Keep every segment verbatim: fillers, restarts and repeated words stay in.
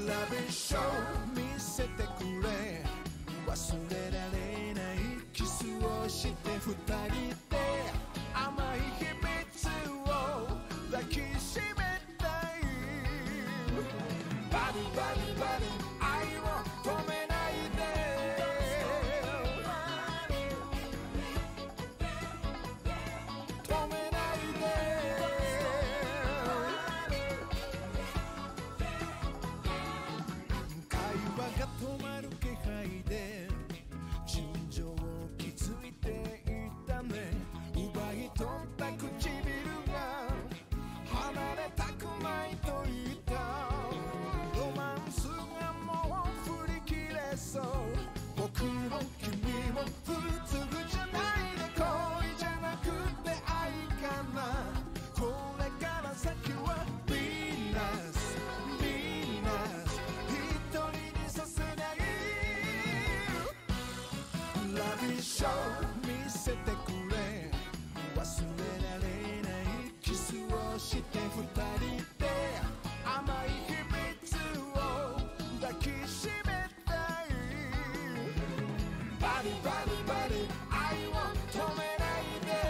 ラブショー見せてくれ忘れられないキスをして二人で甘い秘密を抱きしめたいバディバディバディ愛を止めないで止めないで会話が止まる気配で心情を気づいていたね奪い取った唇が離れたくないと言ったロマンスがもう振り切れそう僕も君も普通じゃないで恋じゃなくて愛かなこれから先はヴィーナスヴィーナス一人にさせないラビショー見せてくれ忘れられないキスをして二人で甘い秘密を抱きしめたいバディバディバディ愛を止めないで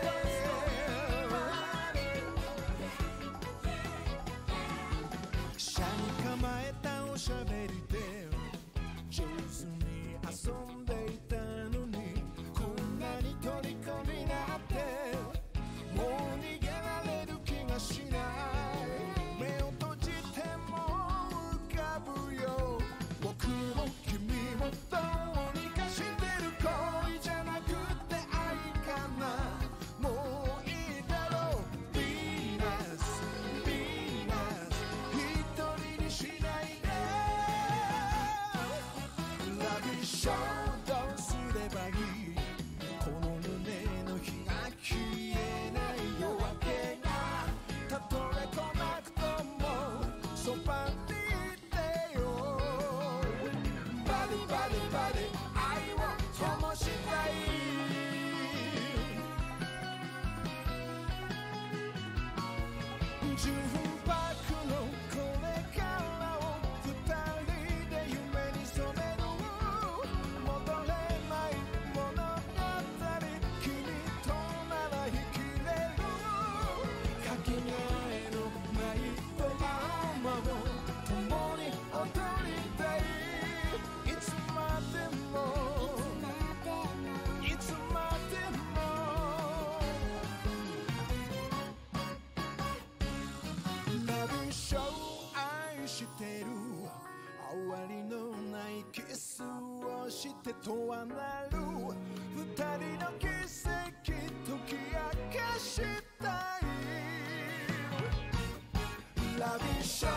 車に構えたおしゃべりで上手に遊んでいたのにこんなに虜になってもう逃げられる気がしない目を閉じても浮かぶよ僕も君もどうにかしてる恋じゃなくて愛かなもういいだろうヴィーナスヴィーナス一人にしないでラビッシュどうすればいいこの胸の火が消えない夜明けがたとえ来なくともそばにいてよバディバディバディ愛を灯したい純白のこれからを二人で夢に染める戻れない物語君となら生きれるかけがえのないドラマを共に踊りたいいつまでもいつまでもラブショー愛してる終わりのないキスをしてとはなる二人の奇跡解き明かしたいラブショー